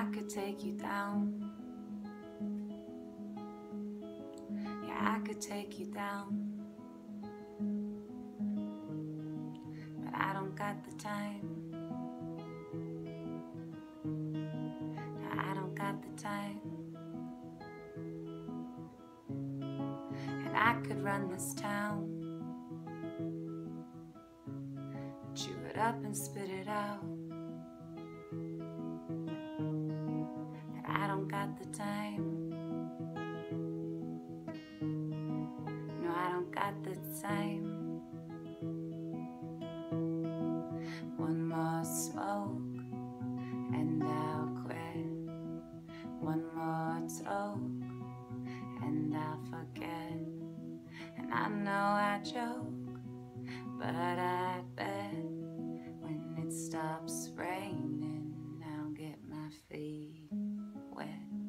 I could take you down. Yeah, I could take you down. But I don't got the time. I don't got the time. And I could run this town, chew it up and spit it out. And I don't got the time. No, I don't got the time. One more smoke and I'll quit. One more talk and I'll forget. And I know I joke, but I bet when it stops raining, I'll get my feet wet.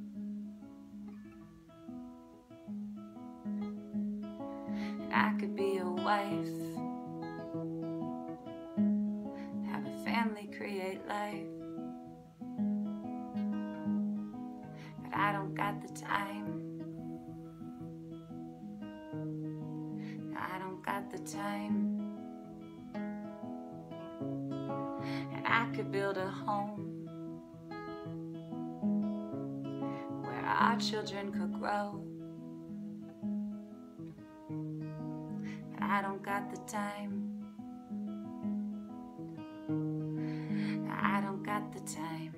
And I could be a wife, have a family, create life. But I don't got the time. I don't got the time. And I could build a home where our children could grow. But I don't got the time. I don't got the time.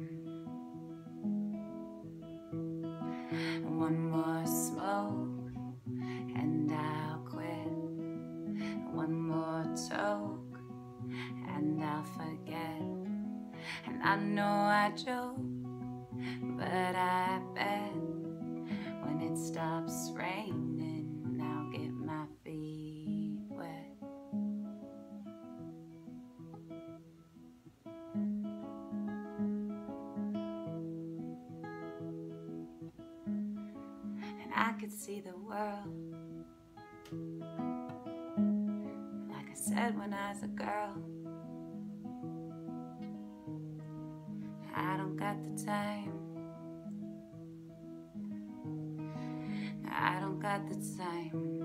One more smoke and I'll quit. One more talk and I'll forget. And I know I joke, but I bet when it stops raining, I'll get my feet wet. And I could see the world, like I said when I was a girl. I don't got the time. I don't got the time.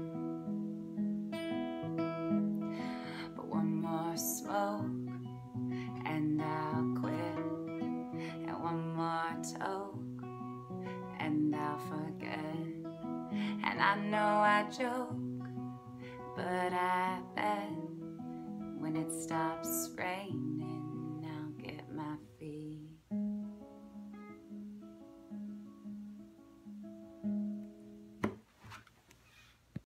But one more smoke and I'll quit. And one more talk and I'll forget. And I know I joke, but I bet when it stops raining,